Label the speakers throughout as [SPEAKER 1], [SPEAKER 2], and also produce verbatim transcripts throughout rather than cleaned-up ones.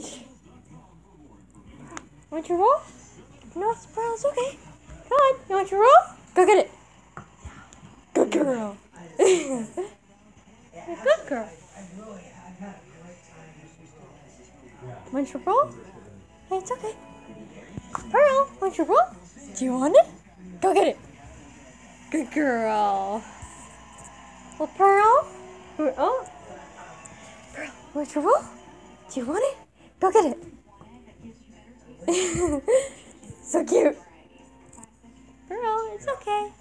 [SPEAKER 1] Want your roll? No, it's Pearl. It's okay. Come on. You want your roll? Go get it. Good girl. Good girl. Want your roll? Hey, it's okay. Pearl, want your roll? Do you want it? Go get it. Good girl. Well, Pearl. Oh. Pearl, want your roll? Do you want it? Go get it. So cute. Pearl, it's okay.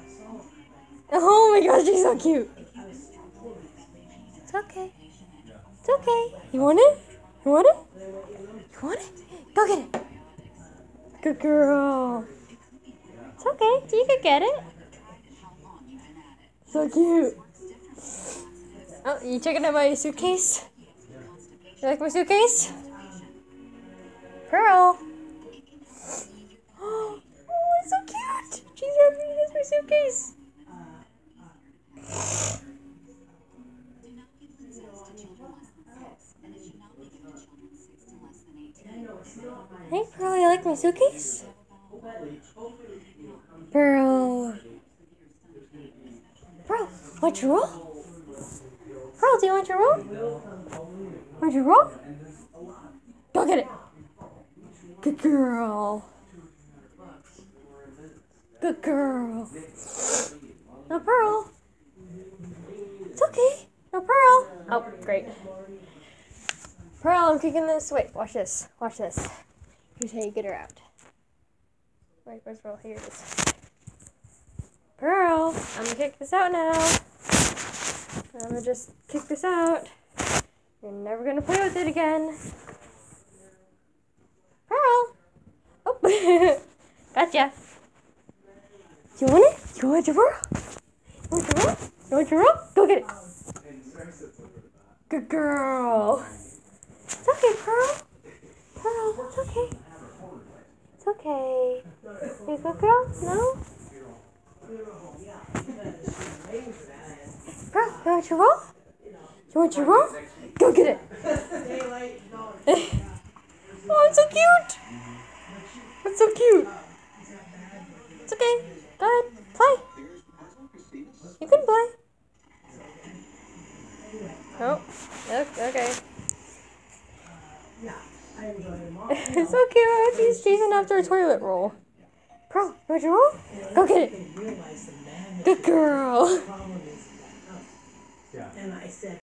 [SPEAKER 1] Oh my gosh, she's so cute. It's okay. It's okay. You want it? You want it? You want it? Go get it. Good girl. It's okay. You can get it. So cute. Oh, you checking out my suitcase? You like my suitcase? Pearl. Oh, it's so cute. She's happy. That's my suitcase. Hey, Pearl, you like my suitcase? Pearl. Pearl, want your roll? Pearl, do you want your roll? Want your roll? Go get it. Good girl. Good girl. No, Pearl. It's okay. No, Pearl. Oh, great. Pearl, I'm kicking this. Wait, watch this. Watch this. Here's how you get her out. Wait, where's Pearl? Here it is. Pearl, I'm gonna kick this out now. I'm gonna just kick this out. You're never gonna play with it again. Pearl! Oh, gotcha. Do you want it? Do you want your Pearl? You want your roll? You want your roll? Go get it. Good girl. It's okay, Pearl. Pearl, it's okay. It's okay. You a good girl? No? Pearl, you want your roll? You want your roll? Go get it. Oh, it's so cute. It's so cute. It's okay. Go ahead. Play. You can play. Oh, okay. It's so cute. She's chasing after a toilet roll. Pearl, you want your roll? Go get it. Good girl.